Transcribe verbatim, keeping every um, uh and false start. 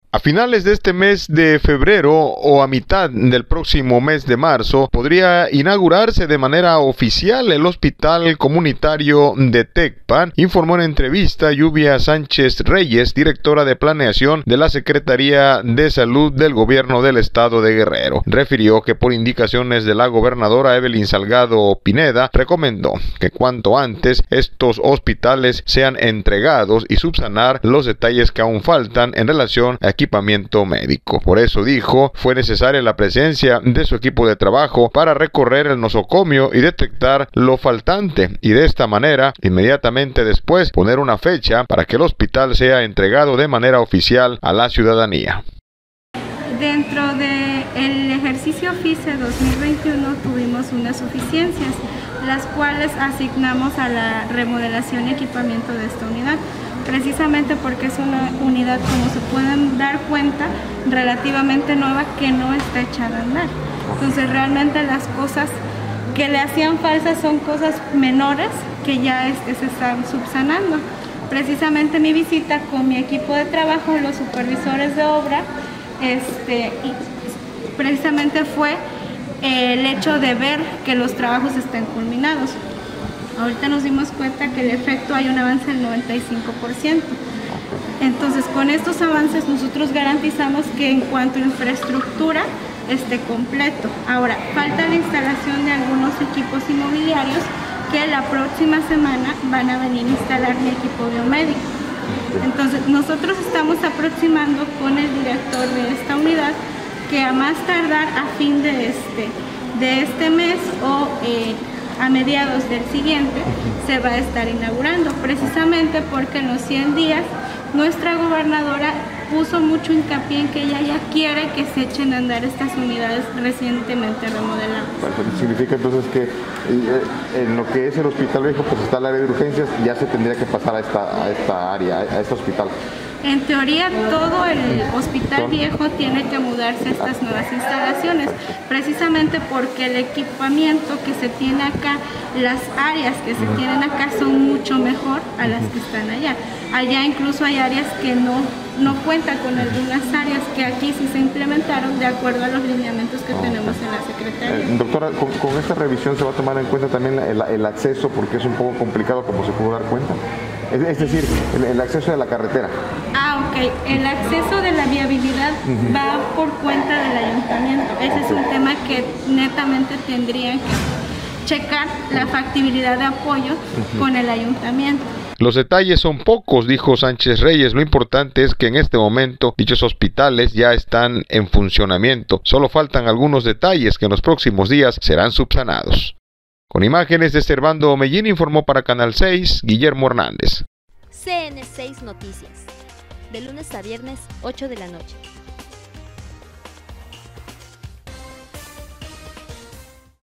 A finales de este mes de febrero o a mitad del próximo mes de marzo podría inaugurarse de manera oficial el Hospital Comunitario de Tecpan, informó en entrevista Lluvia Sánchez Reyes, directora de Planeación de la Secretaría de Salud del Gobierno del Estado de Guerrero. Refirió que por indicaciones de la gobernadora Evelyn Salgado Pineda, recomendó que cuanto antes estos hospitales sean entregados y subsanar los detalles que aún faltan en relación a equipamiento médico. Por eso, dijo, fue necesaria la presencia de su equipo de trabajo para recorrer el nosocomio y detectar lo faltante, y de esta manera, inmediatamente después, poner una fecha para que el hospital sea entregado de manera oficial a la ciudadanía. Dentro del ejercicio F I C E dos mil veintiuno tuvimos unas suficiencias, las cuales asignamos a la remodelación y equipamiento de esta unidad, precisamente porque es una unidad, como se pueden dar cuenta, relativamente nueva, que no está echada a andar. Entonces realmente las cosas que le hacían falta son cosas menores que ya este, se están subsanando. Precisamente mi visita con mi equipo de trabajo, los supervisores de obra, este, y precisamente fue el hecho de ver que los trabajos estén culminados. Ahorita nos dimos cuenta que el efecto hay un avance del noventa y cinco por ciento. Entonces, con estos avances nosotros garantizamos que en cuanto a infraestructura esté completo. Ahora, falta la instalación de algunos equipos inmobiliarios que la próxima semana van a venir a instalar mi equipo biomédico. Entonces, nosotros estamos aproximando con el director de esta unidad que a más tardar a fin de este, de este mes o eh, a mediados del siguiente se va a estar inaugurando, precisamente porque en los cien días nuestra gobernadora puso mucho hincapié en que ella ya quiere que se echen a andar estas unidades recientemente remodeladas. Significa entonces que en lo que es el hospital viejo, pues está el área de urgencias, ya se tendría que pasar a esta, a esta área, a este hospital. En teoría, todo el hospital viejo tiene que mudarse a estas nuevas instalaciones, precisamente porque el equipamiento que se tiene acá, las áreas que se tienen acá son mucho mejor a las que están allá. Allá incluso hay áreas que no, no cuentan con algunas áreas que aquí sí se implementaron de acuerdo a los lineamientos que tenemos en la Secretaría. Eh, doctora, con, con esta revisión se va a tomar en cuenta también el, el acceso, porque es un poco complicado, como se pudo dar cuenta. Es, es decir, el, el acceso de la carretera. Ah, ok. El acceso de la viabilidad uh-huh. va por cuenta del ayuntamiento. Ese es un tema que netamente tendrían que checar la factibilidad de apoyo uh-huh. con el ayuntamiento. Los detalles son pocos, dijo Sánchez Reyes. Lo importante es que en este momento dichos hospitales ya están en funcionamiento. Solo faltan algunos detalles que en los próximos días serán subsanados. Con imágenes de Servando Omellín, informó para Canal seis, Guillermo Hernández. C N seis Noticias, de lunes a viernes, ocho de la noche.